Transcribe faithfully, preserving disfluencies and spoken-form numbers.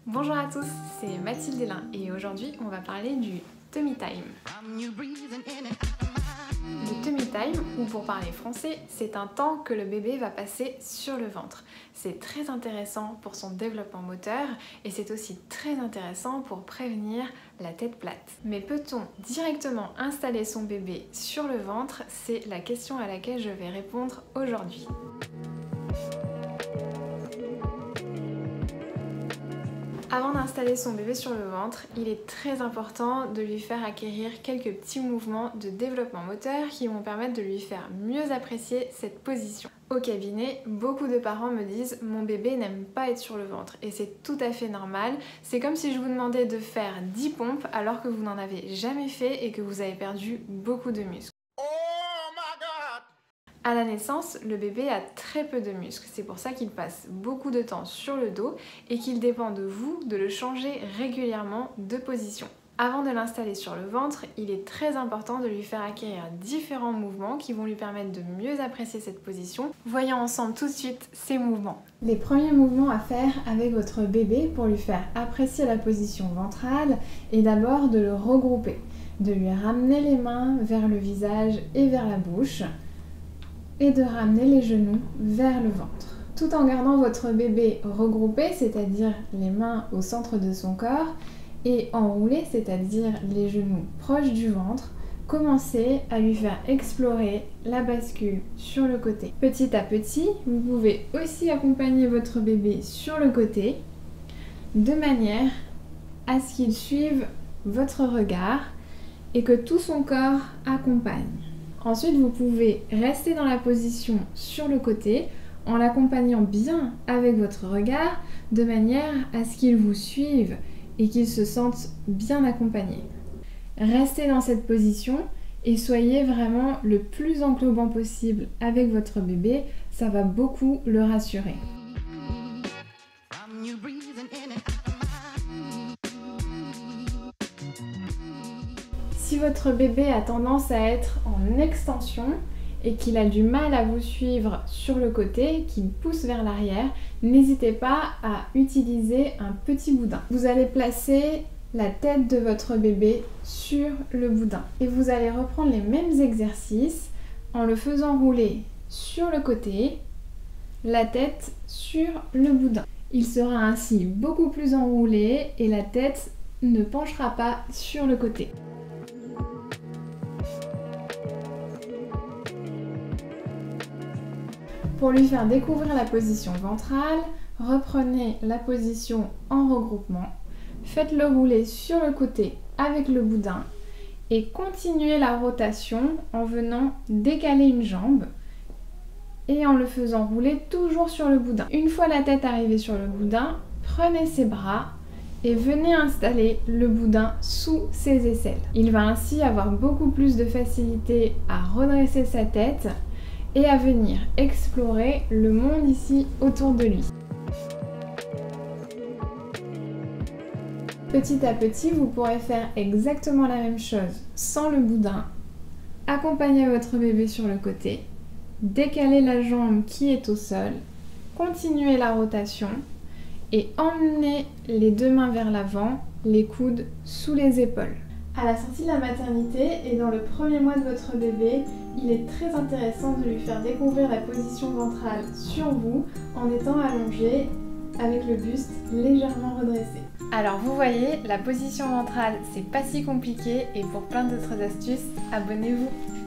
Bonjour à tous, c'est Mathilde Hélin et aujourd'hui on va parler du tummy time. Le tummy time, ou pour parler français, c'est un temps que le bébé va passer sur le ventre. C'est très intéressant pour son développement moteur et c'est aussi très intéressant pour prévenir la tête plate. Mais peut-on directement installer son bébé sur le ventre? C'est la question à laquelle je vais répondre aujourd'hui. Avant d'installer son bébé sur le ventre, il est très important de lui faire acquérir quelques petits mouvements de développement moteur qui vont permettre de lui faire mieux apprécier cette position. Au cabinet, beaucoup de parents me disent « mon bébé n'aime pas être sur le ventre » et c'est tout à fait normal. C'est comme si je vous demandais de faire dix pompes alors que vous n'en avez jamais fait et que vous avez perdu beaucoup de muscles. À la naissance, le bébé a très peu de muscles, c'est pour ça qu'il passe beaucoup de temps sur le dos et qu'il dépend de vous de le changer régulièrement de position. Avant de l'installer sur le ventre, il est très important de lui faire acquérir différents mouvements qui vont lui permettre de mieux apprécier cette position. Voyons ensemble tout de suite ces mouvements. Les premiers mouvements à faire avec votre bébé pour lui faire apprécier la position ventrale est d'abord de le regrouper, de lui ramener les mains vers le visage et vers la bouche, et de ramener les genoux vers le ventre. Tout en gardant votre bébé regroupé, c'est-à-dire les mains au centre de son corps, et enroulé, c'est-à-dire les genoux proches du ventre, commencez à lui faire explorer la bascule sur le côté. Petit à petit, vous pouvez aussi accompagner votre bébé sur le côté, de manière à ce qu'il suive votre regard et que tout son corps accompagne. Ensuite, vous pouvez rester dans la position sur le côté en l'accompagnant bien avec votre regard de manière à ce qu'il vous suive et qu'il se sente bien accompagné. Restez dans cette position et soyez vraiment le plus englobant possible avec votre bébé, ça va beaucoup le rassurer. Si votre bébé a tendance à être en extension et qu'il a du mal à vous suivre sur le côté, qu'il pousse vers l'arrière, n'hésitez pas à utiliser un petit boudin. Vous allez placer la tête de votre bébé sur le boudin et vous allez reprendre les mêmes exercices en le faisant rouler sur le côté, la tête sur le boudin. Il sera ainsi beaucoup plus enroulé et la tête ne penchera pas sur le côté. Pour lui faire découvrir la position ventrale, reprenez la position en regroupement, faites-le rouler sur le côté avec le boudin et continuez la rotation en venant décaler une jambe et en le faisant rouler toujours sur le boudin. Une fois la tête arrivée sur le boudin, prenez ses bras et venez installer le boudin sous ses aisselles. Il va ainsi avoir beaucoup plus de facilité à redresser sa tête et à venir explorer le monde ici autour de lui. Petit à petit, vous pourrez faire exactement la même chose sans le boudin. Accompagnez votre bébé sur le côté, décalez la jambe qui est au sol, continuez la rotation et emmenez les deux mains vers l'avant, les coudes sous les épaules. À la sortie de la maternité et dans le premier mois de votre bébé, il est très intéressant de lui faire découvrir la position ventrale sur vous en étant allongé avec le buste légèrement redressé. Alors vous voyez, la position ventrale c'est pas si compliqué et pour plein d'autres astuces, abonnez-vous!